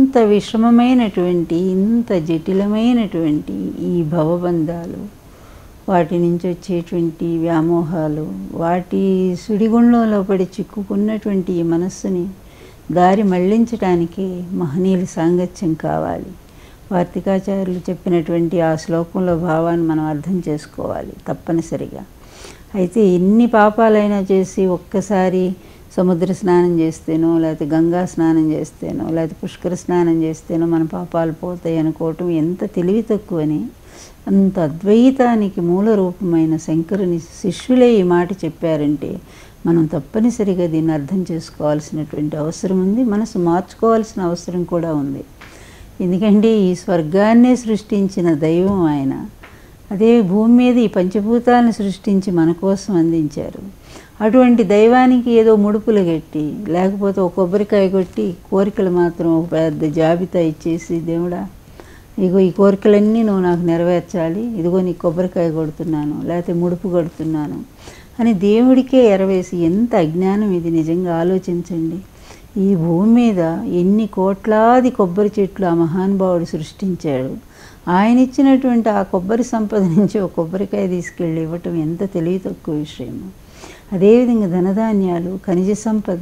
ఇంత విషమమైనటువంటి ఇంత జటిలమైనటువంటి ఈ భవబంధాలు, వాటి నుంచి వచ్చేటువంటి వ్యామోహాలు, వాటి సుడిగుండంలో పడి చిక్కుకున్నటువంటి ఈ మనస్సుని దారి మళ్లించడానికి మహనీయుల సాంగత్యం కావాలి. వార్తికాచార్యులు చెప్పినటువంటి ఆ శ్లోకంలో భావాన్ని మనం అర్థం చేసుకోవాలి తప్పనిసరిగా. అయితే ఎన్ని పాపాలైనా చేసి ఒక్కసారి సముద్ర స్నానం చేస్తేనో, లేకపోతే గంగా స్నానం చేస్తేనో, లేకపోతే పుష్కర స్నానం చేస్తేనో మన పాపాలు పోతాయి అనుకోవటం ఎంత తెలివి తక్కువని. అంత అద్వైతానికి మూల రూపమైన శంకరుని శిష్యులే ఈ మాట చెప్పారంటే మనం తప్పనిసరిగా దీన్ని అర్థం చేసుకోవాల్సినటువంటి అవసరం ఉంది. మనసు మార్చుకోవాల్సిన అవసరం కూడా ఉంది. ఎందుకంటే ఈ స్వర్గాన్నే సృష్టించిన దైవం ఆయన. అదే భూమి మీద ఈ పంచభూతాలను సృష్టించి మన కోసం అందించారు. అటువంటి దైవానికి ఏదో ముడుపులు కట్టి, లేకపోతే ఒక కొబ్బరికాయ కొట్టి కోరికలు మాత్రం ఒక పెద్ద జాబితా ఇచ్చేసి, దేవుడా ఇగో ఈ కోరికలన్నీ నువ్వు నాకు నెరవేర్చాలి, ఇదిగో నీ కొబ్బరికాయ కొడుతున్నాను, లేకపోతే ముడుపు కొడుతున్నాను అని దేవుడికే ఎరవేసి ఎంత అజ్ఞానం ఇది! నిజంగా ఆలోచించండి. ఈ భూమి మీద ఎన్ని కోట్లాది కొబ్బరి చెట్లు ఆ మహానుభావుడు సృష్టించాడు. ఆయన ఇచ్చినటువంటి ఆ కొబ్బరి సంపద నుంచి ఒక కొబ్బరికాయ తీసుకెళ్ళి ఇవ్వటం ఎంత తెలివి తక్కువ విషయము. అదేవిధంగా ధనధాన్యాలు, ఖనిజ సంపద,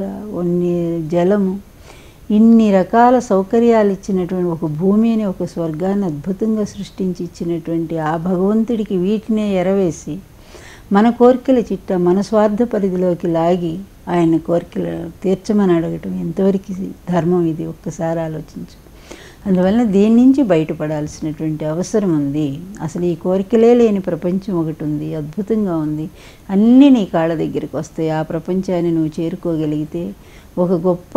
జలము, ఇన్ని రకాల సౌకర్యాలు ఇచ్చినటువంటి ఒక భూమిని, ఒక స్వర్గాన్ని అద్భుతంగా సృష్టించి ఇచ్చినటువంటి ఆ భగవంతుడికి వీటినే ఎరవేసి మన కోరికల చిట్ట మన స్వార్థ పరిధిలోకి లాగి ఆయన కోరికలు తీర్చమని అడగటం ఎంతవరకు ధర్మం ఇది? ఒక్కసారి ఆలోచించు. అందువలన దేని నుంచి బయటపడాల్సినటువంటి అవసరం ఉంది. అసలు ఈ కోరికలే లేని ప్రపంచం ఒకటి ఉంది, అద్భుతంగా ఉంది. అన్నీ నీ కాళ్ళ దగ్గరికి వస్తాయి. ఆ ప్రపంచాన్ని నువ్వు చేరుకోగలిగితే, ఒక గొప్ప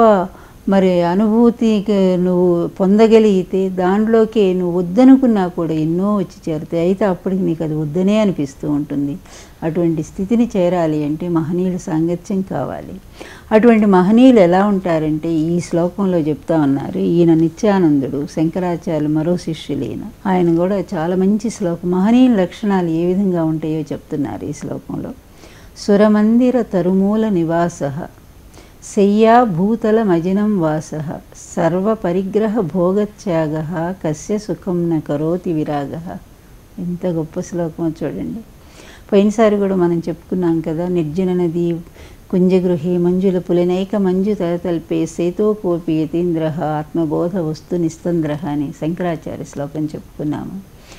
అనుభూతికి నువ్వు పొందగలిగితే, దాంట్లోకి నువ్వు వద్దనుకున్నా కూడా ఎన్నో వచ్చి చేరుతాయి. అయితే అప్పటికి నీకు అది వద్దనే అనిపిస్తూ ఉంటుంది. అటువంటి స్థితిని చేరాలి అంటే మహనీయుల సాంగత్యం కావాలి. అటువంటి మహనీయులు ఎలా ఉంటారంటే ఈ శ్లోకంలో చెప్తా ఉన్నారు. ఈయన నిత్యానందుడు, శంకరాచార్యులు మరో శిష్యులు ఆయన కూడా చాలా మంచి శ్లోకం. మహనీయుల లక్షణాలు ఏ విధంగా ఉంటాయో చెప్తున్నారు ఈ శ్లోకంలో. సురమందిర తరుమూల నివాసః శయ్యా భూతల మజినం వాసః సర్వ పరిగ్రహ భోగత్యాగః కస్య సుఖం న కరోతి విరాగః. ఎంత గొప్ప శ్లోకమో చూడండి. పోయినసారి కూడా మనం చెప్పుకున్నాం కదా, నిర్జన నది కుంజగృహి మంజుల పులినైక మంజు తలతల్పే సేతో కోపి యతీంద్ర ఆత్మబోధ వస్తు నిస్తంద్ర అని శంకరాచార్య శ్లోకం చెప్పుకున్నాము.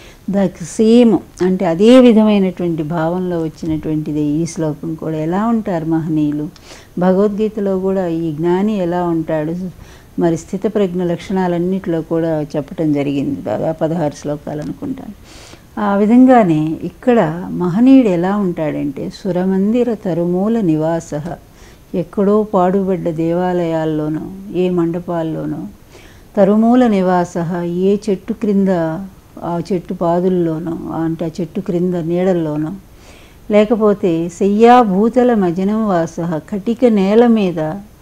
సేమ్ అంటే అదే విధమైనటువంటి భావంలో వచ్చినటువంటిది ఈ శ్లోకం కూడా. ఎలా ఉంటారు మహనీయులు? భగవద్గీతలో కూడా ఈ జ్ఞాని ఎలా ఉంటాడు, స్థితప్రజ్ఞ లక్షణాలన్నింటిలో కూడా చెప్పటం జరిగింది. దాదాపు 16 శ్లోకాలు అనుకుంటాను. ఆ విధంగానే ఇక్కడ మహనీయుడు ఎలా ఉంటాడంటే సురమందిర తరుమూల నివాసః, ఎక్కడో పాడుబడ్డ దేవాలయాల్లోనో ఏ మండపాల్లోనో, తరుమూల నివాసః ఏ చెట్టు క్రింద, ఆ చెట్టు పాదుల్లోనో అంటే ఆ చెట్టు క్రింద నీడల్లోనో, లేకపోతే శయ్యా భూతల మజనం వాసః కటిక నేల మీద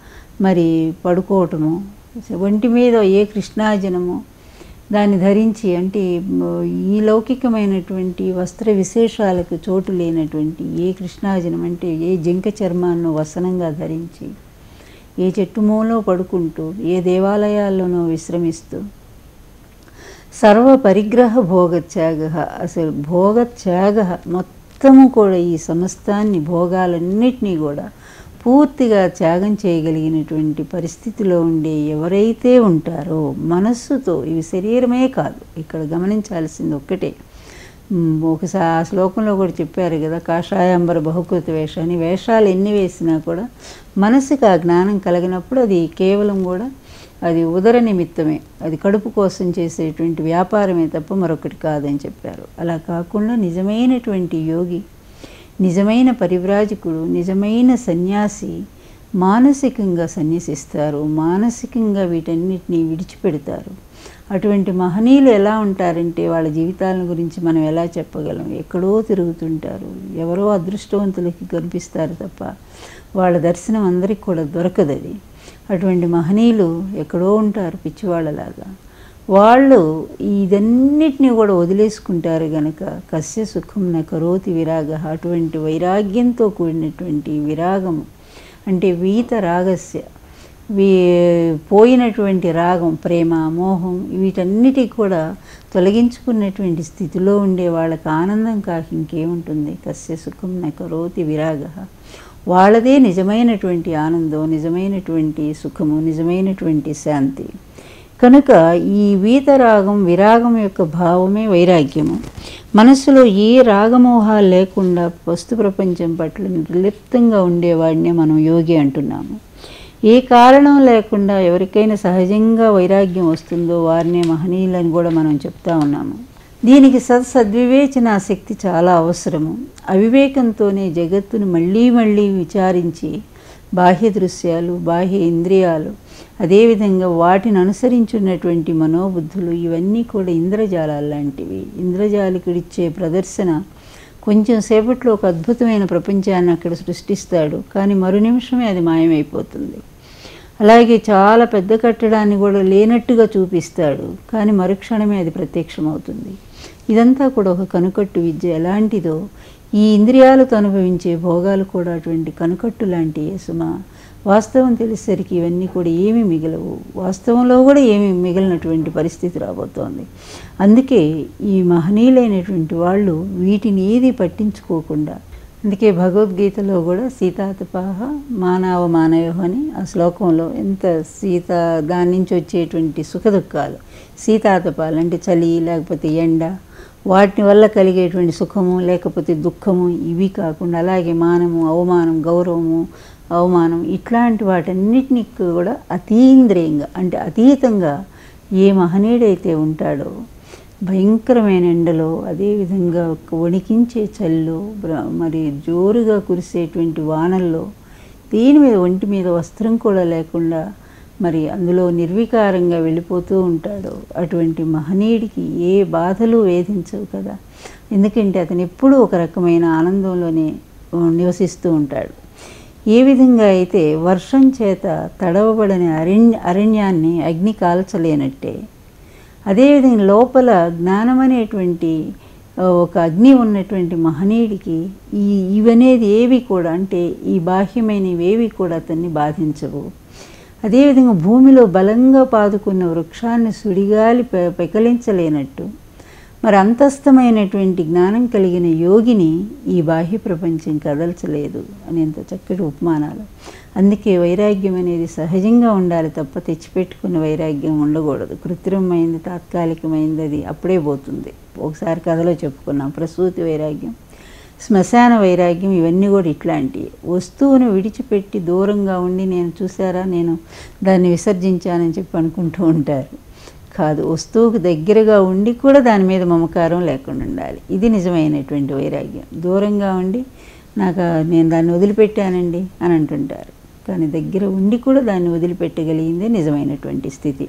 పడుకోవటము, ఒంటి మీద ఏ కృష్ణాజనము దాన్ని ధరించి, అంటే ఈ లౌకికమైనటువంటి వస్త్ర విశేషాలకు చోటు లేనటువంటి ఏ కృష్ణాజనం అంటే ఏ జింక చర్మాన్ని వసనంగా ధరించి, ఏ చెట్టు మూలలో పడుకుంటూ, ఏ దేవాలయాల్లోనో విశ్రమిస్తూ, సర్వ పరిగ్రహ భోగత్యాగ, అసలు భోగత్యాగ మొత్తము కూడా ఈ సమస్తాన్ని భోగాలన్నిటినీ కూడా పూర్తిగా త్యాగం చేయగలిగినటువంటి పరిస్థితిలో ఉండే ఎవరైతే ఉంటారో మనస్సుతో, ఇవి శరీరమే కాదు, ఇక్కడ గమనించాల్సింది ఒక్కటే. ఒకసారి ఆ శ్లోకంలో కూడా చెప్పారు కదా, కాషాయాంబర బహుకృత వేషాన్ని, వేషాలు ఎన్ని వేసినా కూడా మనసుకి ఆ జ్ఞానం కలిగినప్పుడు అది కేవలం కూడా అది ఉదర నిమిత్తమే, అది కడుపు కోసం చేసేటువంటి వ్యాపారమే తప్ప మరొకటి కాదని చెప్పారు. అలా కాకుండా నిజమైనటువంటి యోగి, నిజమైన పరివ్రాజకుడు, నిజమైన సన్యాసి మానసికంగా సన్యసిస్తారు, మానసికంగా వీటన్నిటినీ విడిచిపెడతారు. అటువంటి మహనీయులు ఎలా ఉంటారంటే వాళ్ళ జీవితాల గురించి మనం ఎలా చెప్పగలం? ఎక్కడో తిరుగుతుంటారు, ఎవరో అదృష్టవంతులకి కనిపిస్తారు తప్ప వాళ్ళ దర్శనం అందరికి కూడా దొరకదు. అది అటువంటి మహనీయులు ఎక్కడో ఉంటారు పిచ్చివాళ్ళలాగా. వాళ్ళు ఇదన్నిటినీ కూడా వదిలేసుకుంటారు గనక కస్య సుఖం న కరోతి విరాగ, అటువంటి వైరాగ్యంతో కూడినటువంటి విరాగము అంటే వీత రాగస్య, పోయినటువంటి రాగం, ప్రేమ, మోహం వీటన్నిటికి కూడా తొలగించుకున్నటువంటి స్థితిలో ఉండే వాళ్ళకి ఆనందం కాక ఇంకేముంటుంది? కస్య సుఖం న కరోతి విరాగ. వాళ్ళదే నిజమైనటువంటి ఆనందం, నిజమైనటువంటి సుఖము, నిజమైనటువంటి శాంతి. కనుక ఈ వీతరాగం, విరాగం యొక్క భావమే వైరాగ్యము. మనసులో ఏ రాగమోహాలు లేకుండా వస్తు ప్రపంచం పట్ల నిర్లిప్తంగా ఉండేవాడినే మనం యోగి అంటున్నాము. ఏ కారణం లేకుండా ఎవరికైనా సహజంగా వైరాగ్యం వస్తుందో వారినే మహనీయులని కూడా మనం చెప్తా ఉన్నాము. దీనికి సద్వివేచన శక్తి చాలా అవసరము. అవివేకంతోనే జగత్తును మళ్ళీ మళ్ళీ విచారించి బాహ్య దృశ్యాలు, బాహ్య ఇంద్రియాలు, అదేవిధంగా వాటిని అనుసరించున్నటువంటి మనోబుద్ధులు ఇవన్నీ కూడా ఇంద్రజాలాలు లాంటివి. ఇంద్రజాలికుడిచ్చే ప్రదర్శన కొంచెం సేపట్లో ఒక అద్భుతమైన ప్రపంచాన్ని అక్కడ సృష్టిస్తాడు, కానీ మరు నిమిషమే అది మాయమైపోతుంది. అలాగే చాలా పెద్ద కట్టడాన్ని కూడా లేనట్టుగా చూపిస్తాడు, కానీ మరుక్షణమే అది ప్రత్యక్షమవుతుంది. ఇదంతా కూడా ఒక కనుకట్టు విద్య. ఎలాంటిదో ఈ ఇంద్రియాలతో అనుభవించే భోగాలు కూడా అటువంటి కనుకట్టు లాంటియే సుమా. వాస్తవం తెలిసేసరికి ఇవన్నీ కూడా ఏమీ మిగలవు. వాస్తవంలో కూడా ఏమీ మిగిలినటువంటి పరిస్థితి రాబోతోంది. అందుకే ఈ మహనీయులైనటువంటి వాళ్ళు వీటిని ఏది పట్టించుకోకుండా, అందుకే భగవద్గీతలో కూడా సీతాతపాహ మానవ మానవ అని ఆ శ్లోకంలో ఎంత దాని నుంచి వచ్చేటువంటి సుఖదుఖాలు, శీతాతపాలు అంటే చలి లేకపోతే ఎండ, వాటి వల్ల కలిగేటువంటి సుఖము లేకపోతే దుఃఖము ఇవి కాకుండా, అలాగే మానము, అవమానం, గౌరవము, అవమానం ఇట్లాంటి వాటన్నిటినీ కూడా అతీంద్రియంగా అంటే అతీతంగా ఏ మహనీయుడైతే ఉంటాడో భయంకరమైన ఎండలో, అదేవిధంగా వణికించే చలిలో, మరి జోరుగా కురిసేటువంటి వానల్లో దీని మీద ఒంటి మీద వస్త్రం కూడా లేకుండా మరి అందులో నిర్వికారంగా వెళ్ళిపోతూ ఉంటాడో అటువంటి మహనీయుడికి ఏ బాధలు వేధించవు కదా. ఎందుకంటే అతను ఎప్పుడూ ఒక రకమైన ఆనందంలోనే నివసిస్తూ ఉంటాడు. ఏ విధంగా అయితే వర్షం చేత తడవబడని అరణ్యాన్ని అగ్ని కాల్చలేనట్టే, అదేవిధంగా లోపల జ్ఞానం అనేటువంటి ఒక అగ్ని ఉన్నటువంటి మహనీయుడికి ఇవనేది ఏవి కూడా అంటే ఈ బాహ్యమైనవేవి కూడా అతన్ని బాధించవు. అదేవిధంగా భూమిలో బలంగా పాదుకున్న వృక్షాన్ని సుడిగాలి పెకలించలేనట్టు మరి అంతస్థమైనటువంటి జ్ఞానం కలిగిన యోగిని ఈ బాహ్య ప్రపంచం కదల్చలేదు అనేంత చక్కటి ఉపమానాలు. అందుకే వైరాగ్యం అనేది సహజంగా ఉండాలి తప్ప తెచ్చిపెట్టుకున్న వైరాగ్యం ఉండకూడదు. కృత్రిమమైంది, తాత్కాలికమైంది, అది అప్పుడే పోతుంది. ఒకసారి కథలో చెప్పుకున్నాం, ప్రసూతి వైరాగ్యం, శ్మశాన వైరాగ్యం, ఇవన్నీ కూడా ఇట్లాంటివి. వస్తువును విడిచిపెట్టి దూరంగా ఉండి నేను చూసారా, నేను దాన్ని విసర్జించానని చెప్పి అనుకుంటూ ఉంటారు. కాదు, వస్తువుకు దగ్గరగా ఉండి కూడా దాని మీద మమకారం లేకుండా ఉండాలి. ఇది నిజమైనటువంటి వైరాగ్యం. దూరంగా ఉండి నేను దాన్ని వదిలిపెట్టానండి అని అంటుంటారు, కానీ దగ్గర ఉండి కూడా దాన్ని వదిలిపెట్టగలిగిందే నిజమైనటువంటి స్థితి.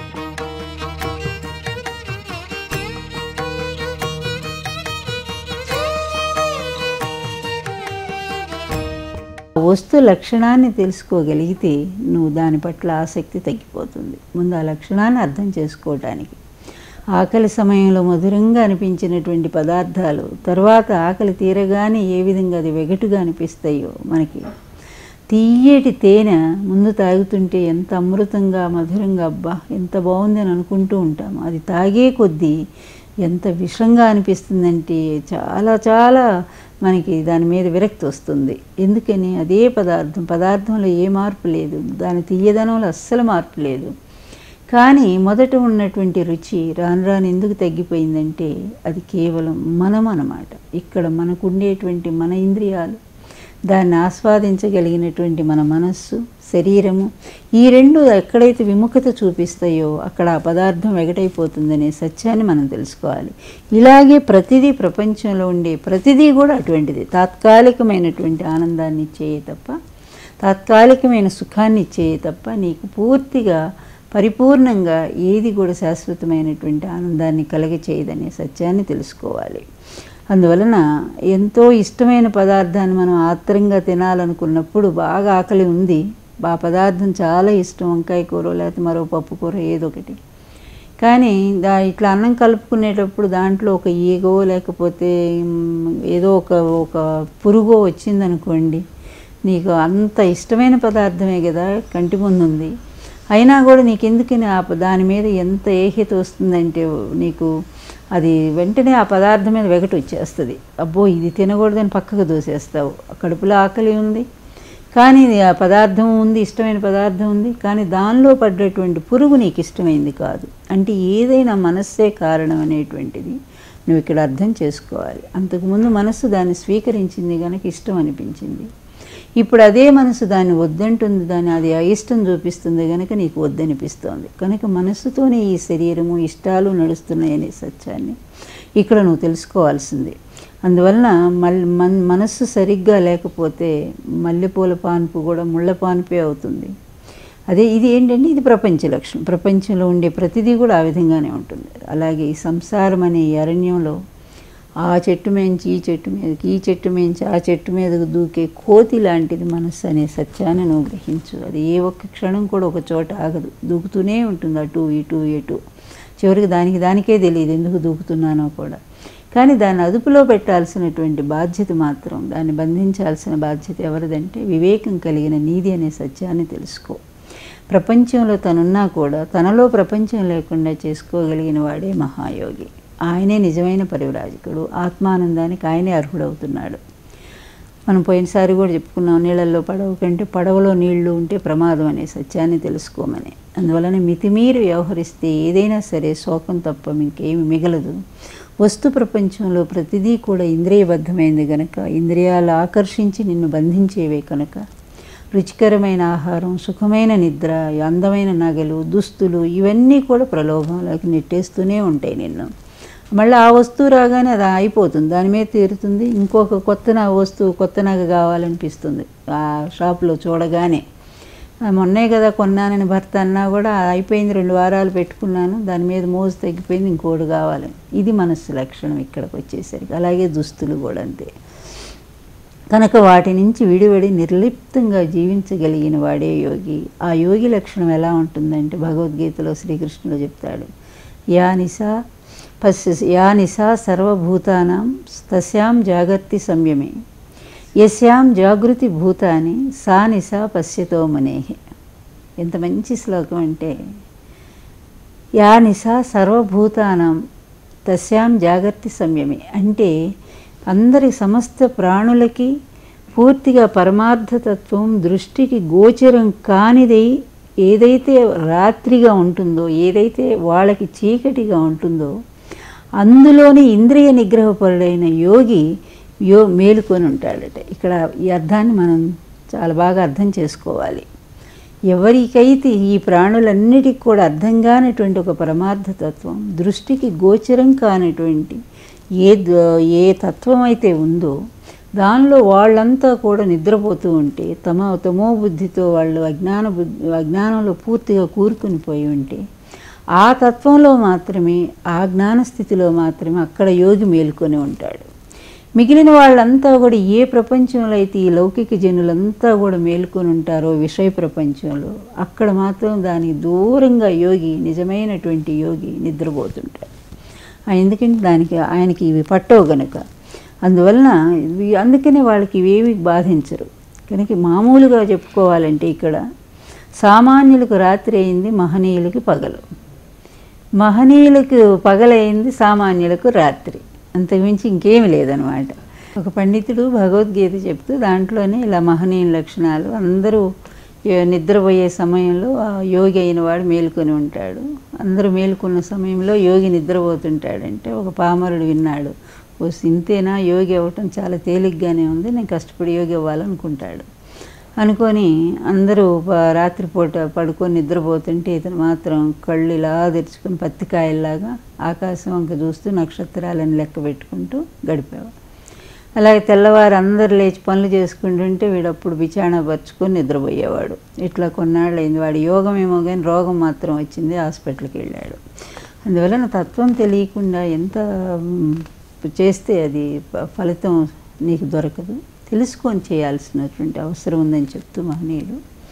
వస్తు లక్షణాన్ని తెలుసుకోగలిగితే నువ్వు దాని పట్ల ఆసక్తి తగ్గిపోతుంది. ముందు ఆ లక్షణాన్ని అర్థం చేసుకోవటానికి ఆకలి సమయంలో మధురంగా అనిపించినటువంటి పదార్థాలు తర్వాత ఆకలి తీరగానే ఏ విధంగా అది వెగటుగా అనిపిస్తాయో, మనకి తీయటి తేనె ముందు తాగుతుంటే ఎంత అమృతంగా మధురంగా అబ్బా ఎంత బాగుంది అని అనుకుంటూ ఉంటాము. అది తాగే కొద్దీ ఎంత విషంగా అనిపిస్తుందంటే చాలా చాలా మనకి దాని మీద విరక్తి వస్తుంది. ఎందుకని అదే పదార్థంలో ఏ మార్పు లేదు, దాని తీయదనంలో అస్సలు మార్పు లేదు. కానీ మొదట ఉన్నటువంటి రుచి రాను రాను ఎందుకు తగ్గిపోయిందంటే అది కేవలం మనం అన్నమాట. ఇక్కడ మనకు ఉండేటువంటి మన ఇంద్రియాలు, దాన్ని ఆస్వాదించగలిగినటువంటి మన మనస్సు, శరీరము, ఈ రెండు ఎక్కడైతే విముఖత చూపిస్తాయో అక్కడ ఆ పదార్థం వెగటైపోతుందనే సత్యాన్ని మనం తెలుసుకోవాలి. ఇలాగే ప్రతిదీ, ప్రపంచంలో ఉండే ప్రతిదీ కూడా అటువంటిది. తాత్కాలికమైనటువంటి ఆనందాన్ని ఇచ్చేయే తప్ప, తాత్కాలికమైన సుఖాన్ని ఇచ్చేయే తప్ప నీకు పూర్తిగా పరిపూర్ణంగా ఏది కూడా శాశ్వతమైనటువంటి ఆనందాన్ని కలగచేయదనే సత్యాన్ని తెలుసుకోవాలి. అందువలన ఎంతో ఇష్టమైన పదార్థాన్ని మనం ఆత్రంగా తినాలనుకున్నప్పుడు, బాగా ఆకలి ఉంది, ఆ పదార్థం చాలా ఇష్టం, వంకాయ కూర లేకపోతే మరో పప్పు కూర ఏదో ఒకటి, కానీ ఇట్లా అన్నం కలుపుకునేటప్పుడు దాంట్లో ఒక ఈగో లేకపోతే ఏదో ఒక పురుగో వచ్చిందనుకోండి, నీకు అంత ఇష్టమైన పదార్థమే కదా కంటి ముందుంది, అయినా కూడా నీకు ఎందుకని దాని మీద ఎంత ఏహ్యత వస్తుందంటే నీకు అది వెంటనే ఆ పదార్థం మీద వెగటు వచ్చేస్తుంది. అబ్బో ఇది తినకూడదని పక్కకు దోసేస్తావు. కడుపులో ఆకలి ఉంది కానీ ఆ పదార్థం ఉంది, ఇష్టమైన పదార్థం ఉంది, కానీ దానిలో పడ్డటువంటి పురుగు నీకు ఇష్టమైంది కాదు. అంటే ఏదైనా మనస్సే కారణం అనేటువంటిది నువ్వు ఇక్కడ అర్థం చేసుకోవాలి. అంతకుముందు మనస్సు దాన్ని స్వీకరించింది కనుక ఇష్టం అనిపించింది. ఇప్పుడు అదే మనసు దాన్ని వద్దంటుంది, దాన్ని అది అయిష్టం చూపిస్తుంది కనుక నీకు వద్దనిపిస్తోంది. కనుక మనస్సుతోనే ఈ శరీరము ఇష్టాలు నడుస్తున్నాయనే సత్యాన్ని ఇక్కడ నువ్వు తెలుసుకోవాల్సింది. అందువలన మనస్సు సరిగ్గా లేకపోతే మల్లెపూల పాన్పు కూడా ముళ్ళ పాన్పే అవుతుంది. అదే ఇది ఏంటంటే ఇది ప్రపంచ లక్షణం. ప్రపంచంలో ఉండే ప్రతిదీ కూడా ఆ విధంగానే ఉంటుంది. అలాగే ఈ సంసారం అనే ఈ అరణ్యంలో ఆ చెట్టు మేంచి ఈ చెట్టు మీదకి, ఈ చెట్టు మేంచి ఆ చెట్టు మీదకు దూకే కోతి లాంటిది మనస్సు అనే సత్యాన్ని నువ్వు గ్రహించు. అది ఏ ఒక్క క్షణం కూడా ఒక చోట ఆగదు, దూకుతూనే ఉంటుంది, అటు ఇటు ఎటు. చివరికి దానికే తెలియదు ఎందుకు దూకుతున్నానో కూడా. కానీ దాన్ని అదుపులో పెట్టాల్సినటువంటి బాధ్యత మాత్రం, దాన్ని బంధించాల్సిన బాధ్యత ఎవరిదంటే వివేకం కలిగిన నీది అనే సత్యాన్ని తెలుసుకో. ప్రపంచంలో తనున్నా కూడా తనలో ప్రపంచం లేకుండా చేసుకోగలిగిన వాడే మహాయోగి. ఆయనే నిజమైన పరివ్రాజకుడు. ఆత్మానందానికి ఆయనే అర్హుడవుతున్నాడు. మనం పోయినసారి కూడా చెప్పుకున్నాం, నీళ్ళల్లో పడవ కంటే పడవలో నీళ్లు ఉంటే ప్రమాదం అనే సత్యాన్ని తెలుసుకోమని. అందువలన మితిమీరి వ్యవహరిస్తే ఏదైనా సరే శోకం తప్ప ఇంకేమి మిగలదు. వస్తు ప్రపంచంలో ప్రతిదీ కూడా ఇంద్రియబద్ధమైంది కనుక, ఇంద్రియాలు ఆకర్షించి నిన్ను బంధించేవే కనుక, రుచికరమైన ఆహారం, సుఖమైన నిద్ర, అందమైన నగలు, దుస్తులు ఇవన్నీ కూడా ప్రలోభంలోకి నెట్టేస్తూనే ఉంటాయి నిన్ను. మళ్ళీ ఆ వస్తువు రాగానే అది అయిపోతుంది, దాని మీద తీరుతుంది. ఇంకొక కొత్త నగ కావాలనిపిస్తుంది ఆ షాప్లో చూడగానే. మొన్నే కదా కొన్నానని భర్త అన్నా కూడా అయిపోయింది, 2 వారాలు పెట్టుకున్నాను, దాని మీద మోజు తగ్గిపోయింది, ఇంకోటి కావాలని. ఇది మనస్సు లక్షణం ఇక్కడికి వచ్చేసరికి. అలాగే దుస్తులు కూడా అంతే. కనుక వాటి నుంచి విడివడి నిర్లిప్తంగా జీవించగలిగిన వాడే యోగి. ఆ యోగి లక్షణం ఎలా ఉంటుందంటే భగవద్గీతలో శ్రీకృష్ణుడు చెప్తాడు, యా నిశా సర్వభూతానాం తస్యాం జాగర్తి సంయమే యస్యాం జాగృతి భూతాని సా నిశా పశ్యతో మునేహి. ఎంత మంచి శ్లోకం అంటే, యా నిశా సర్వభూతానాం తస్యాం జాగర్తి సంయమే అంటే అందరి సమస్త ప్రాణులకి పూర్తిగా పరమార్థతత్వం దృష్టికి గోచరం కానిదై ఏదైతే రాత్రిగా ఉంటుందో, ఏదైతే వాళ్ళకి చీకటిగా ఉంటుందో అందులోని ఇంద్రియ నిగ్రహపరుడైన యోగి మేలుకొని ఉంటాడట. ఇక్కడ ఈ అర్థాన్ని మనం చాలా బాగా అర్థం చేసుకోవాలి. ఎవరికైతే ఈ ప్రాణులన్నిటికి కూడా అర్థం కానిటువంటి ఒక పరమార్థతత్వం, దృష్టికి గోచరం కానిటువంటి ఏ తత్వం అయితే ఉందో దానిలో వాళ్ళంతా కూడా నిద్రపోతూ ఉంటే, తమో బుద్ధితో వాళ్ళు అజ్ఞానంలో పూర్తిగా కూరుకుని పోయి ఉంటే, ఆ తత్వంలో మాత్రమే, ఆ జ్ఞాన స్థితిలో మాత్రమే అక్కడ యోగి మేలుకొని ఉంటాడు. మిగిలిన వాళ్ళంతా కూడా ఏ ప్రపంచంలో అయితే ఈ లౌకిక జనులంతా కూడా మేలుకొని ఉంటారో విషయ ప్రపంచంలో, అక్కడ మాత్రం దానికి దూరంగా యోగి, నిజమైనటువంటి యోగి నిద్రపోతుంటాడు. ఎందుకంటే ఆయనకి ఇవి పట్టవు గనక. అందుకనే వాళ్ళకి ఇవేవి బాధించరు. కనుక మామూలుగా చెప్పుకోవాలంటే ఇక్కడ సామాన్యులకు రాత్రి అయింది, మహనీయులకి పగలు. మహనీయులకు పగలైంది, సామాన్యులకు రాత్రి. అంతకుమించి ఇంకేమి లేదనమాట. ఒక పండితుడు భగవద్గీత చెప్తూ దాంట్లోనే ఇలా మహనీయుల లక్షణాలు, అందరూ నిద్రపోయే సమయంలో ఆ యోగి అయిన వాడు మేలుకొని ఉంటాడు, అందరూ మేలుకున్న సమయంలో యోగి నిద్రపోతుంటాడంటే ఒక పామరుడు విన్నాడు, ఓ ఇంతేనా, యోగి అవ్వటం చాలా తేలిగ్గానే ఉంది, నేను కష్టపడి యోగి అవ్వాలనుకుంటాడు. అనుకొని అందరూ రాత్రిపూట పడుకొని నిద్రపోతుంటే ఇతను మాత్రం కళ్ళు ఇలా తెరుచుకొని పత్తికాయల్లాగా ఆకాశం వంక చూస్తూ నక్షత్రాలను లెక్క పెట్టుకుంటూ గడిపేవాడు. అలాగే తెల్లవారు అందరు లేచి పనులు చేసుకుంటుంటే వీడప్పుడు బిచాణా పరుచుకొని నిద్రపోయేవాడు. ఇట్లా కొన్నాళ్ళు అయింది. వాడి యోగం ఏమో కానీ రోగం మాత్రం వచ్చింది, హాస్పిటల్కి వెళ్ళాడు. అందువలన తత్వం తెలియకుండా ఎంత చేస్తే అది ఫలితం నీకు దొరకదు, తెలుసుకొని చేయాల్సినటువంటి అవసరం ఉందని చెప్తూ మహనీయులు.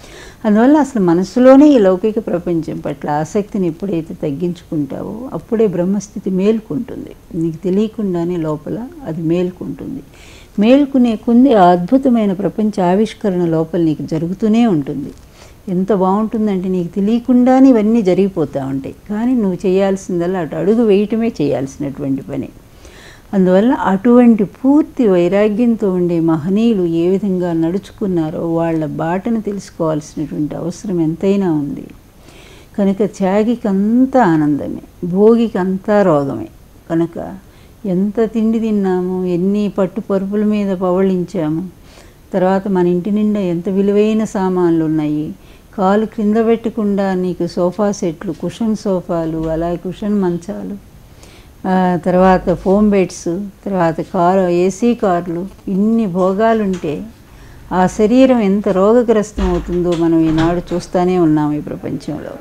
అందువల్ల అసలు మనసులోనే ఈ లౌకిక ప్రపంచం పట్ల ఆసక్తిని ఎప్పుడైతే తగ్గించుకుంటావో అప్పుడే బ్రహ్మస్థితి మేల్కుంటుంది. నీకు తెలియకుండానే లోపల అది మేల్కుంటుంది. మేల్కునే కొంది ఆ అద్భుతమైన ప్రపంచ ఆవిష్కరణ లోపల నీకు జరుగుతూనే ఉంటుంది. ఎంత బాగుంటుందంటే నీకు తెలియకుండానే ఇవన్నీ జరిగిపోతూ ఉంటాయి. కానీ నువ్వు చేయాల్సిందల్లా అటు అడుగు వేయటమే చేయాల్సినటువంటి పని. అందువల్ల అటువంటి పూర్తి వైరాగ్యంతో ఉండే మహనీయులు ఏ విధంగా నడుచుకున్నారో వాళ్ళ బాటను తెలుసుకోవాల్సినటువంటి అవసరం ఎంతైనా ఉంది. కనుక త్యాగికి అంతా ఆనందమే, భోగికి అంతా రోగమే. కనుక ఎంత తిండి తిన్నాము, ఎన్ని పట్టు పరుపుల మీద పవళించాము, తర్వాత మన ఇంటి నిండా ఎంత విలువైన సామాన్లు ఉన్నాయి, కాలు క్రింద పెట్టకుండా నీకు సోఫా సెట్లు, కుషన్ సోఫాలు, అలాగే కుషన్ మంచాలు, తర్వాత ఫోమ్ బెడ్స్, తర్వాత ఏసీ కార్లు, ఇన్ని భోగాలుంటే ఆ శరీరం ఎంత రోగగ్రస్తం అవుతుందో మనం ఈనాడు చూస్తూనే ఉన్నాం ఈ ప్రపంచంలో.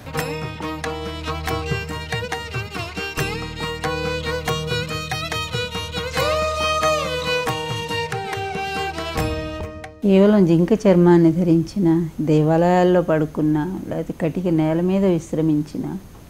కేవలం జింక చర్మాన్ని ధరించిన, దేవాలయాల్లో పడుకున్న, లేకపోతే కటిక నేల మీద విశ్రమించిన,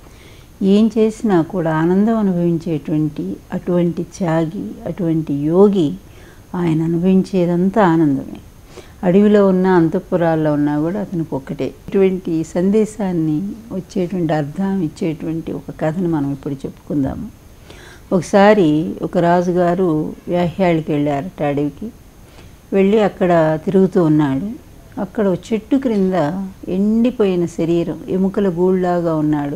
ఏం చేసినా కూడా ఆనందం అనుభవించేటువంటి అటువంటి త్యాగి, అటువంటి యోగి ఆయన అనుభవించేదంతా ఆనందమే. అడవిలో ఉన్న, అంతఃపురాల్లో ఉన్నా కూడా అతనికి ఒక్కటే. ఇటువంటి సందేశాన్ని వచ్చేటువంటి అర్థం ఇచ్చేటువంటి ఒక కథను మనం ఇప్పుడు చెప్పుకుందాము. ఒకసారి ఒక రాజుగారు వ్యాహ్యాళ్ళకి వెళ్ళారట అడవికి. వెళ్ళి అక్కడ తిరుగుతూ ఉన్నాడు. అక్కడ చెట్టు క్రింద ఎండిపోయిన శరీరం, ఎముకల గూళ్ళలాగా ఉన్నాడు.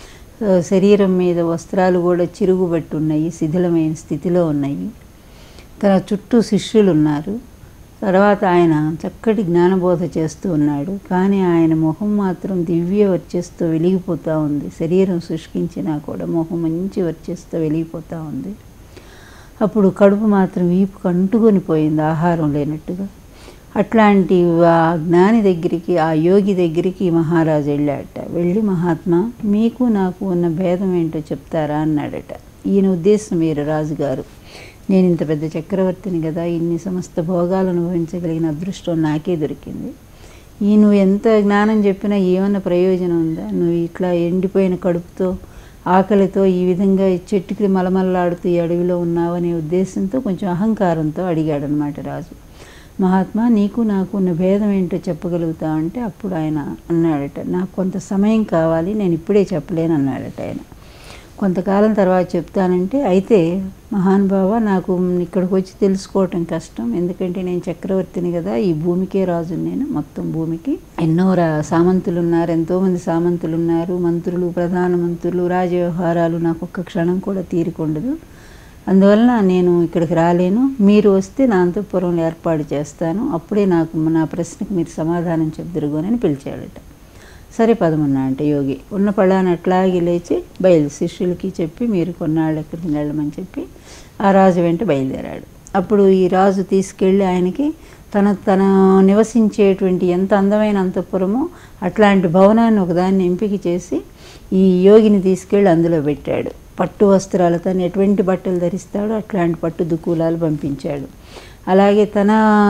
శరీరం మీద వస్త్రాలు కూడా చిరుగుబట్టి ఉన్నాయి, శిథిలమైన స్థితిలో ఉన్నాయి. తన చుట్టూ శిష్యులు ఉన్నారు. తర్వాత ఆయన చక్కటి జ్ఞానబోధ చేస్తూ ఉన్నాడు. కానీ ఆయన మొహం మాత్రం దివ్య వర్చస్తో వెలిగిపోతూ ఉంది. శరీరం శుష్కించినా కూడా మొహం మంచి వర్చస్తో వెలిగిపోతూ ఉంది. అప్పుడు కడుపు మాత్రం వీపుకు అంటుకొని పోయింది, ఆహారం లేనట్టుగా. అట్లాంటి ఆ జ్ఞాని దగ్గరికి, ఆ యోగి దగ్గరికి మహారాజు వెళ్ళాడట. వెళ్ళి, మహాత్మా, మీకు నాకు ఉన్న భేదం ఏంటో చెప్తారా అన్నాడట. ఈయన ఉద్దేశం వేరు. రాజుగారు, నేను ఇంత పెద్ద చక్రవర్తిని కదా, ఇన్ని సమస్త భోగాలు అనుభవించగలిగిన అదృష్టం నాకే దొరికింది. నువ్వు ఎంత జ్ఞానం చెప్పినా ఏమన్నా ప్రయోజనం ఉందా? నువ్వు ఇట్లా ఎండిపోయిన కడుపుతో, ఆకలితో ఈ విధంగా చెట్టుకి మలమల్లాడుతూ ఈ అడవిలో ఉన్నావనే ఉద్దేశంతో, కొంచెం అహంకారంతో అడిగాడనమాట రాజు. మహాత్మా, నీకు నాకు ఉన్న భేదం ఏంటో చెప్పగలుగుతా అంటే అప్పుడు ఆయన అన్నాడట, నాకు కొంత సమయం కావాలి, నేను ఇప్పుడే చెప్పలేను అన్నాడట ఆయన. కొంతకాలం తర్వాత చెప్తానంటే, అయితే మహానుభావ, నాకు ఇక్కడికి వచ్చి తెలుసుకోవటం కష్టం, ఎందుకంటే నేను చక్రవర్తిని కదా, ఈ భూమికే రాజు, నేను మొత్తం భూమికి. ఎన్నో సామంతులు ఉన్నారు, ఎంతోమంది సామంతులు ఉన్నారు, మంత్రులు, ప్రధానమంత్రులు, రాజవ్యవహారాలు, నాకు ఒక్క క్షణం కూడా తీరికుండదు. అందువలన నేను ఇక్కడికి రాలేను. మీరు వస్తే నా అంతఃపురంలో ఏర్పాటు చేస్తాను, అప్పుడే నాకు నా ప్రశ్నకు మీరు సమాధానం చెప్దురుగోనని పిలిచాడట. సరే పదమన్నా అంటే యోగి ఉన్న పళ్ళాన్ని అట్లాగే లేచి శిష్యులకి చెప్పి, మీరు కొన్నాళ్ళు ఎక్కడికి వెళ్ళమని చెప్పి ఆ రాజు వెంట బయలుదేరాడు. అప్పుడు ఈ రాజు తీసుకెళ్ళి ఆయనకి తన నివసించేటువంటి ఎంత అందమైన అంతఃపురమో అట్లాంటి భవనాన్ని ఒకదాన్ని ఎంపిక చేసి ఈ యోగిని తీసుకెళ్ళి అందులో పెట్టాడు. పట్టు వస్త్రాలు, తను ఎటువంటి బట్టలు ధరిస్తాడో అట్లాంటి పట్టు దుకూలాలు పంపించాడు. అలాగే తన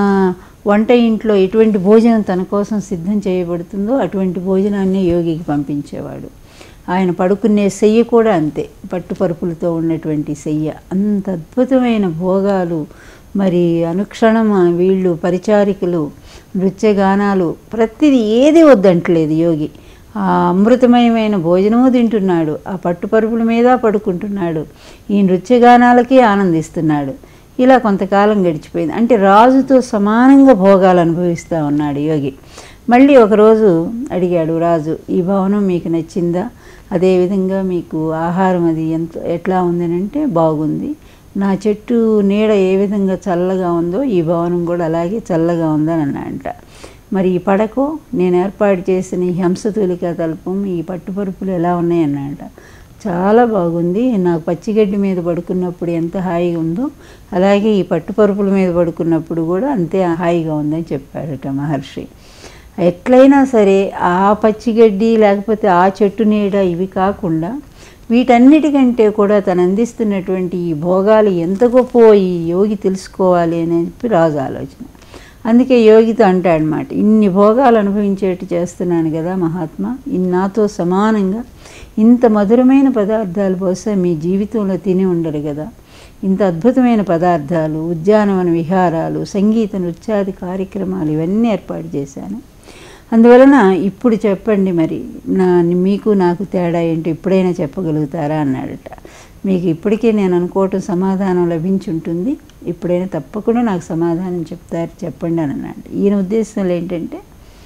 వంట ఇంట్లో ఎటువంటి భోజనం తన కోసం సిద్ధం చేయబడుతుందో అటువంటి భోజనాన్ని యోగికి పంపించేవాడు. ఆయన పడుకునే శయ్య కూడా అంతే, పట్టుపరుపులతో ఉన్నటువంటి శయ్య. అంత అద్భుతమైన భోగాలు. మరి అనుక్షణం వీళ్ళు పరిచారికలు, నృత్యగానాలు, ప్రతిదీ ఏది వద్దంటలేదు యోగి. ఆ అమృతమయమైన భోజనము తింటున్నాడు, ఆ పట్టుపరుపుల మీద పడుకుంటున్నాడు, ఈ నృత్యగానాలకే ఆనందిస్తున్నాడు. ఇలా కొంతకాలం గడిచిపోయింది. అంటే రాజుతో సమానంగా భోగాలు అనుభవిస్తూ ఉన్నాడు యోగి. మళ్ళీ ఒకరోజు అడిగాడు రాజు, ఈ భవనం మీకు నచ్చిందా? అదేవిధంగా మీకు ఆహారం అది ఎట్లా ఉందని అంటే, బాగుంది. నా చెట్టు నీడ ఏ విధంగా చల్లగా ఉందో ఈ భవనం కూడా అలాగే చల్లగా ఉందని అన్నాడంట. మరి ఈ పడకో, నేను ఏర్పాటు చేసిన ఈ హంసతూలికా తల్పం, ఈ పట్టుపరుపులు ఎలా ఉన్నాయన్నాడంట. చాలా బాగుంది, నాకు పచ్చిగడ్డి మీద పడుకున్నప్పుడు ఎంత హాయిగా ఉందో అలాగే ఈ పట్టుపరుపుల మీద పడుకున్నప్పుడు కూడా అంతే హాయిగా ఉందని చెప్పాడట మహర్షి. ఎట్లయినా సరే ఆ పచ్చిగడ్డి లేకపోతే ఆ చెట్టు నీడ ఇవి కాకుండా వీటన్నిటికంటే కూడా తను అందిస్తున్నటువంటి ఈ భోగాలు ఎంత గొప్ప ఈ యోగి తెలుసుకోవాలి అని చెప్పి రాజు ఆలోచన. అందుకే యోగితో అంటాడనమాట, ఇన్ని భోగాలు అనుభవించేట్టు చేస్తున్నాను కదా మహాత్మా, నాతో సమానంగా ఇంత మధురమైన పదార్థాలు బహుశా మీ జీవితంలో తిని ఉండరు కదా, ఇంత అద్భుతమైన పదార్థాలు, ఉద్యానవన విహారాలు, సంగీత నృత్యాది కార్యక్రమాలు ఇవన్నీ ఏర్పాటు చేశాను. అందువలన ఇప్పుడు చెప్పండి మరి మీకు నాకు తేడా ఏంటి, ఇప్పుడైనా చెప్పగలుగుతారా అన్నాడట. మీకు ఇప్పటికే నేను అనుకోవటం సమాధానం లభించి ఉంటుంది, ఇప్పుడైనా తప్పకుండా నాకు సమాధానం చెప్తారు, చెప్పండి అని అన్నాడు. ఈయన ఉద్దేశంలో ఏంటంటే,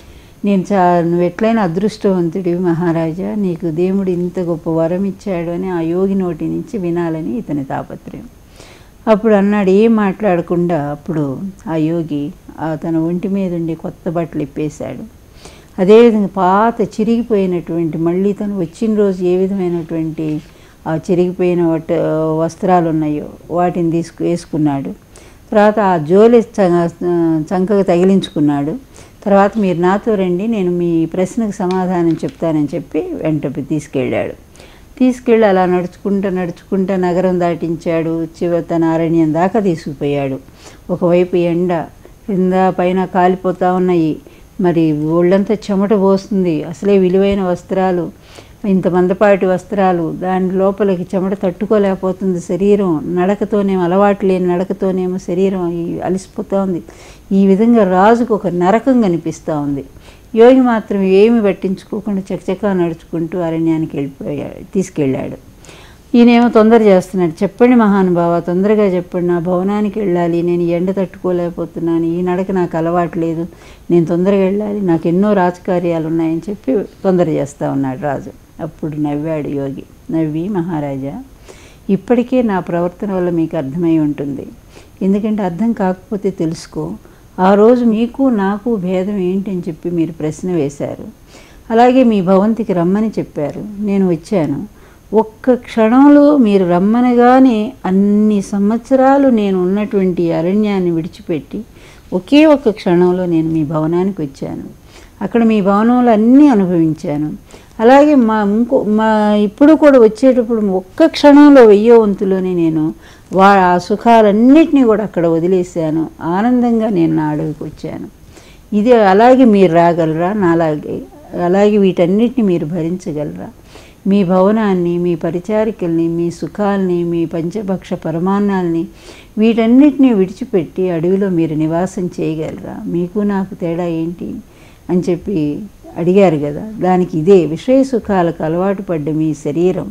నువ్వు ఎట్లయినా అదృష్టవంతుడివి మహారాజా, నీకు దేవుడు ఇంత గొప్ప వరం ఇచ్చాడు అని ఆ యోగి నోటి నుంచి వినాలని ఇతని తాపత్రయం. అప్పుడు అన్నాడు, ఏం మాట్లాడకుండా అప్పుడు ఆ యోగి తన ఒంటి మీద ఉండి కొత్త బట్టలు ఇప్పేశాడు. అదేవిధంగా పాత చిరిగిపోయినటువంటి, మళ్ళీ తను వచ్చిన రోజు ఏ విధమైనటువంటి ఆ చిరిగిపోయిన వస్త్రాలు ఉన్నాయో వాటిని వేసుకున్నాడు. తర్వాత ఆ జోలి చంకగా తగిలించుకున్నాడు. తర్వాత మీరు నాతో రండి, నేను మీ ప్రశ్నకు సమాధానం చెప్తానని చెప్పి వెంట తీసుకెళ్ళి అలా నడుచుకుంటా నగరం దాటించాడు. తన అరణ్యం దాకా తీసుకుపోయాడు. ఒకవైపు ఎండ, కింద పైన కాలిపోతూ ఉన్నాయి, మరి ఒళ్ళంతా చెమట పోస్తుంది, అసలే విలువైన వస్త్రాలు, ఇంత మందపాటి వస్త్రాలు, దాని లోపలికి చెమట తట్టుకోలేకపోతుంది శరీరం, నడకతోనేమో అలవాటు లేని నడకతోనేమో శరీరం అలసిపోతూ ఉంది. ఈ విధంగా రాజుకు ఒక నరకం కనిపిస్తూ ఉంది. యోగి మాత్రం ఏమి పట్టించుకోకుండా చకచకా నడుచుకుంటూ అరణ్యానికి తీసుకెళ్ళాడు. ఈయనేమో తొందర చేస్తున్నాడు, చెప్పండి మహానుభావ, తొందరగా చెప్పండి, నా భవనానికి వెళ్ళాలి, నేను ఎండ తట్టుకోలేకపోతున్నాను, ఈ నడక నాకు అలవాటు లేదు, నేను తొందరగా వెళ్ళాలి, నాకు ఎన్నో రాజకార్యాలు ఉన్నాయని చెప్పి తొందర చేస్తూ ఉన్నాడు రాజు. అప్పుడు నవ్వాడు యోగి. నవ్వి, మహారాజా, ఇప్పటికే నా ప్రవర్తన వల్ల మీకు అర్థమై ఉంటుంది, ఎందుకంటే అర్థం కాకపోతే తెలుసుకో, ఆ రోజు మీకు నాకు భేదం ఏంటని చెప్పి మీరు ప్రశ్న వేశారు, అలాగే మీ భవంతికి రమ్మని చెప్పారు, నేను వచ్చాను. ఒక్క క్షణంలో మీరు రమ్మనగానే అన్ని సంవత్సరాలు నేను ఉన్నటువంటి అరణ్యాన్ని విడిచిపెట్టి ఒకే ఒక్క క్షణంలో నేను మీ భవనానికి వచ్చాను. అక్కడ మీ భవనంలో అన్నీ అనుభవించాను. అలాగే ఇప్పుడు కూడా వచ్చేటప్పుడు ఒక్క క్షణంలో 1000వ వంతులోనే నేను ఆ సుఖాలన్నిటినీ కూడా అక్కడ వదిలేశాను. ఆనందంగా నేను నా అడవికి వచ్చాను. ఇది అలాగే మీరు రాగలరా? అలాగే వీటన్నిటిని మీరు భరించగలరా? మీ భవనాన్ని, మీ పరిచారికల్ని, మీ సుఖాల్ని, మీ పంచభక్ష పరమాన్నాల్ని వీటన్నిటినీ విడిచిపెట్టి అడవిలో మీరు నివాసం చేయగలరా? మీకు నాకు తేడా ఏంటి అని చెప్పి అడిగారు కదా. దానికి ఇదే, విషయ సుఖాలకు అలవాటు పడ్డ మీ శరీరం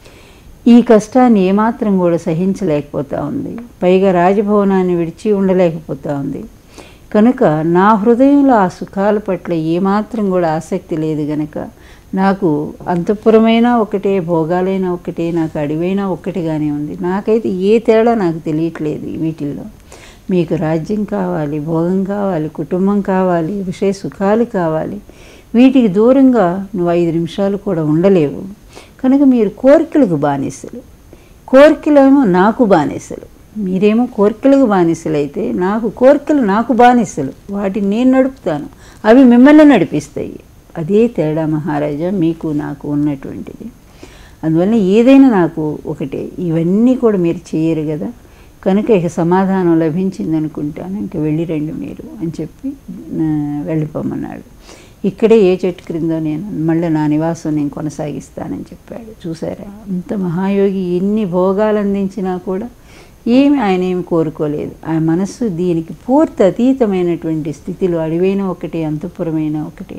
ఈ కష్టాన్ని ఏమాత్రం కూడా సహించలేకపోతూ ఉంది, పైగా రాజభవనాన్ని విడిచి ఉండలేకపోతూ ఉంది. కనుక నా హృదయంలో ఆ సుఖాల పట్ల ఏమాత్రం కూడా ఆసక్తి లేదు గనక నాకు అంతఃపురమైనా ఒకటే, భోగాలైనా ఒకటే, నాకు అడివైనా ఒక్కటిగానే ఉంది. నాకైతే ఏ తేడా నాకు తెలియట్లేదు వీటిల్లో. మీకు రాజ్యం కావాలి, భోగం కావాలి, కుటుంబం కావాలి, విషయ సుఖాలు కావాలి, వీటికి దూరంగా నువ్వు 5 నిమిషాలు కూడా ఉండలేవు. కనుక మీరు కోరికలకు బానిసలు, కోరికలేమో నాకు బానిసలు. మీరేమో కోరికలకు బానిసలు అయితే కోరికలు నాకు బానిసలు, వాటిని నేను నడుపుతాను, అవి మిమ్మల్ని నడిపిస్తాయి. అదే తేడా మహారాజా మీకు నాకు ఉన్నటువంటిది. అందువల్ల ఏదైనా నాకు ఒకటే, ఇవన్నీ కూడా మీరు చేయరు కదా, కనుక ఇక సమాధానం లభించింది అనుకుంటాను, ఇంక వెళ్ళి రండి మీరు అని చెప్పి వెళ్ళిపోమన్నాడు. ఇక్కడే ఏ చెట్టు క్రిందో నేను మళ్ళీ నా నివాసం నేను కొనసాగిస్తానని చెప్పాడు. చూసారా, అంత మహాయోగి ఎన్ని భోగాలు అందించినా కూడా ఆయన ఏమి కోరుకోలేదు. ఆ మనస్సు దీనికి పూర్తి అతీతమైనటువంటి స్థితిలో, అడివైనా ఒకటే, అంతఃపురమైనా ఒకటే,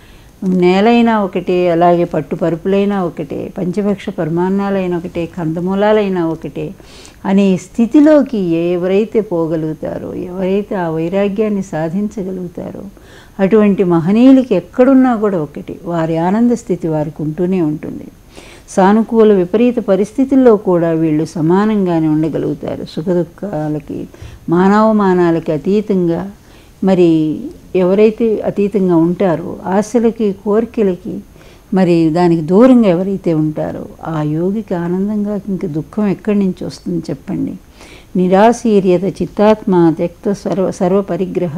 నేలైనా ఒకటే, అలాగే పట్టు పరుపులైనా ఒకటే, పంచభక్ష పరమాన్నాలైనా ఒకటే, కందమూలాలైనా ఒకటే అనే స్థితిలోకి ఎవరైతే పోగలుగుతారో, ఎవరైతే ఆ వైరాగ్యాన్ని సాధించగలుగుతారో అటువంటి మహనీయులకి ఎక్కడున్నా కూడా ఒకటి, వారి ఆనంద స్థితి వారికి ఉంటూనే ఉంటుంది. సానుకూల విపరీత పరిస్థితుల్లో కూడా వీళ్ళు సమానంగానే ఉండగలుగుతారు. సుఖదుఖాలకి, మానవమానాలకి అతీతంగా, మరి ఎవరైతే అతీతంగా ఉంటారో, ఆశలకి కోరికలకి మరి దానికి దూరంగా ఎవరైతే ఉంటారో ఆ యోగికి ఆనందంగా ఇంక దుఃఖం ఎక్కడి నుంచి వస్తుంది చెప్పండి. నిరాశీర్యత చిత్తాత్మ త్యక్త సర్వపరిగ్రహ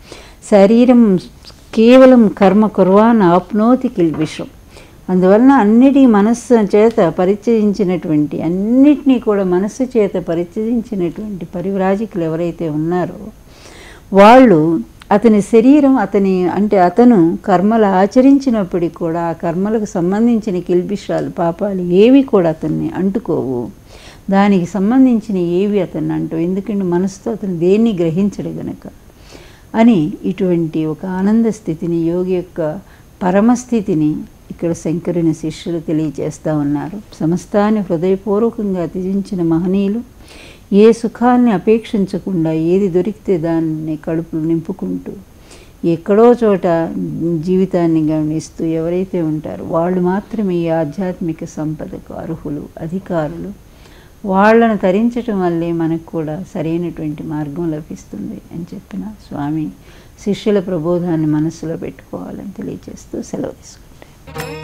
శరీరం కేవలం కర్మ కుర్వాన్ ఆప్నోతి కిల్విషం. అందువలన అన్నిటి మనస్సు చేత పరిచయించినటువంటి, అన్నిటినీ కూడా మనస్సు చేత పరిచయించినటువంటి పరివ్రాజకులు ఎవరైతే ఉన్నారో వాళ్ళు అతని శరీరం అతను కర్మలు ఆచరించినప్పటికీ కూడా ఆ కర్మలకు సంబంధించిన కిల్బిషాలు పాపాలు ఏవి కూడా అతన్ని అంటుకోవు, దానికి సంబంధించిన ఏవి అతన్ని అంటూ, ఎందుకంటే మనసుతో అతను దేన్ని గ్రహించడు గనక అని ఇటువంటి ఒక ఆనంద స్థితిని, యోగి యొక్క పరమస్థితిని ఇక్కడ శంకరుని శిష్యులు తెలియజేస్తూ ఉన్నారు. సమస్తాన్ని హృదయపూర్వకంగా త్యజించిన మహనీయులు ఏ సుఖాన్ని అపేక్షించకుండా ఏది దొరికితే దాన్ని కడుపులు నింపుకుంటూ ఎక్కడో చోట జీవితాన్ని గమనిస్తూ ఎవరైతే ఉంటారో వాళ్ళు మాత్రమే ఈ ఆధ్యాత్మిక సంపదకు అర్హులు, అధికారులు. వాళ్ళను తరించటం వల్లే మనకు కూడా సరైనటువంటి మార్గం లభిస్తుంది అని చెప్పిన స్వామి శిష్యుల ప్రబోధాన్ని మనసులో పెట్టుకోవాలని తెలియజేస్తూ సెలవు తీసుకుంటారు.